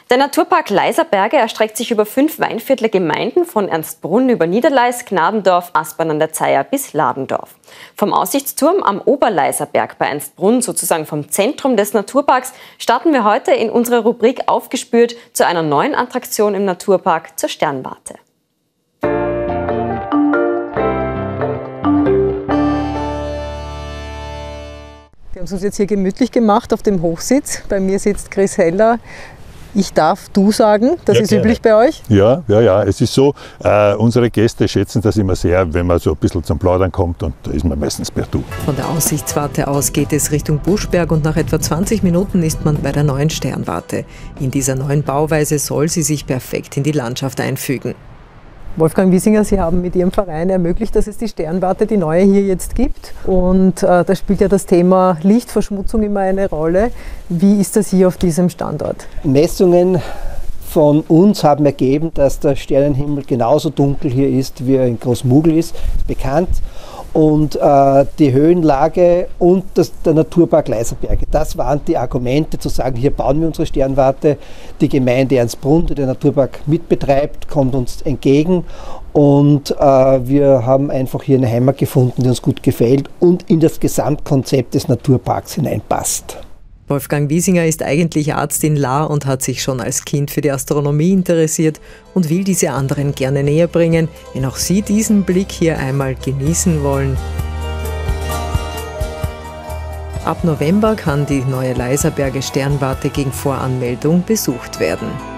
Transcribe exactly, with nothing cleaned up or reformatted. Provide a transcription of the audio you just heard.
Der Naturpark Leiserberge erstreckt sich über fünf Weinviertler Gemeinden von Ernstbrunn über Niederleis, Gnadendorf, Aspern an der Zeier bis Ladendorf. Vom Aussichtsturm am Oberleiserberg bei Ernstbrunn, sozusagen vom Zentrum des Naturparks, starten wir heute in unserer Rubrik Aufgespürt zu einer neuen Attraktion im Naturpark, zur Sternwarte. Wir haben es uns jetzt hier gemütlich gemacht auf dem Hochsitz. Bei mir sitzt Chris Heller. Ich darf du sagen, das ja, ist gerne. üblich bei euch? Ja, ja, ja. Es ist so, äh, unsere Gäste schätzen das immer sehr, wenn man so ein bisschen zum Plaudern kommt, und da ist man meistens per Du. Von der Aussichtswarte aus geht es Richtung Buschberg und nach etwa zwanzig Minuten ist man bei der neuen Sternwarte. In dieser neuen Bauweise soll sie sich perfekt in die Landschaft einfügen. Wolfgang Wiesinger, Sie haben mit Ihrem Verein ermöglicht, dass es die Sternwarte, die neue, hier jetzt gibt. Und äh, da spielt ja das Thema Lichtverschmutzung immer eine Rolle. Wie ist das hier auf diesem Standort? Messungen von uns haben ergeben, dass der Sternenhimmel genauso dunkel hier ist, wie er in Großmugl ist, bekannt. Und äh, die Höhenlage und das, der Naturpark Leiserberge, das waren die Argumente zu sagen, hier bauen wir unsere Sternwarte. Die Gemeinde Ernstbrunn, die den Naturpark mitbetreibt, kommt uns entgegen, und äh, wir haben einfach hier eine Heimat gefunden, die uns gut gefällt und in das Gesamtkonzept des Naturparks hineinpasst. Wolfgang Wiesinger ist eigentlich Arzt in Lahr und hat sich schon als Kind für die Astronomie interessiert und will diese anderen gerne näher bringen, wenn auch sie diesen Blick hier einmal genießen wollen. Ab November kann die neue Leiserberge Sternwarte gegen Voranmeldung besucht werden.